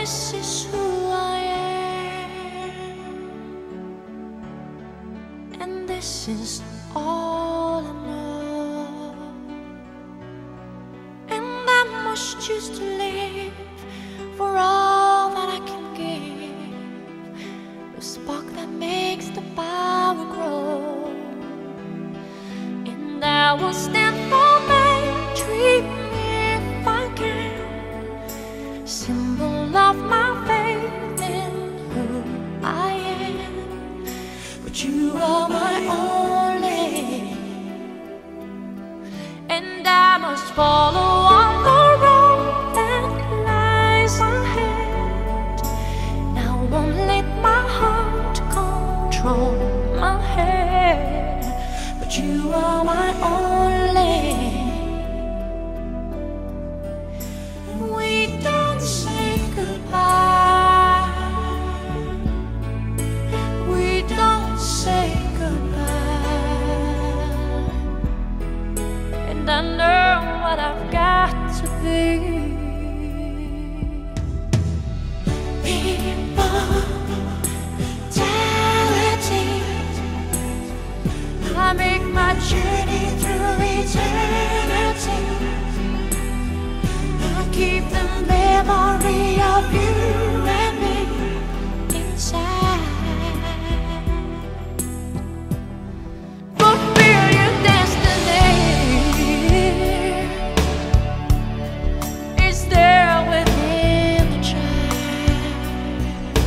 this is who I am, and this is all I know. And I must choose to live for all that I can give, the spark that makes the power grow. And I will stand for my dream if I can, symbol of my faith in who I am. But you are my only, and I must follow on the road that lies ahead. Now I won't let my heart control my head. But you are my only. We don't say goodbye. We don't say goodbye. And I know what I've got to be. Immortality. I make my journey through eternity. I keep the memory of you and me inside. Fulfill your destiny is there within the child.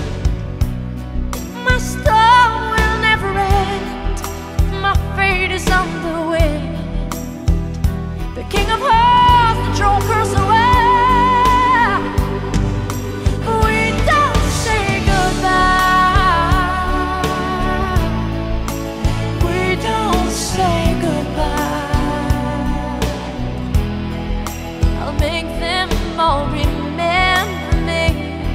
My story will never end. My fate is on the wind. The King of Hearts, the throne curse away. We don't say goodbye. We don't say goodbye. I'll make them all remember me,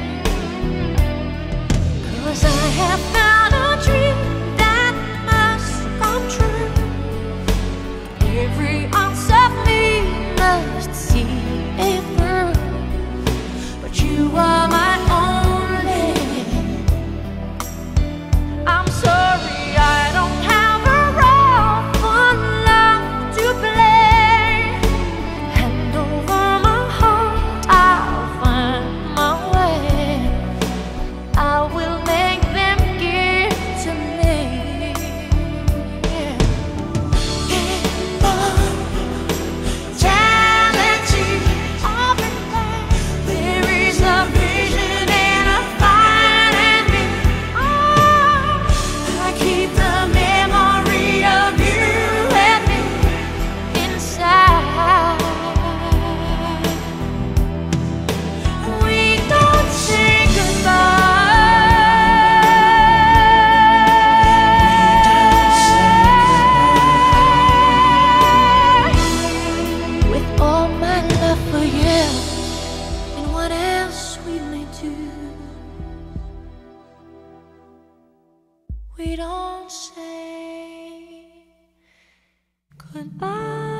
'cause I have found a dream that must come true. Every ounce of me must see it through. But you are my only. I'm sorry I don't have a role for love to play. Hand over my heart, I'll find my way. I will make them give to me. Immortality of the land. There is a vision and a fire in me. I keep the memory of you and me inside. We don't say goodbye. With all my love for you and what else we may do, we don't say goodbye.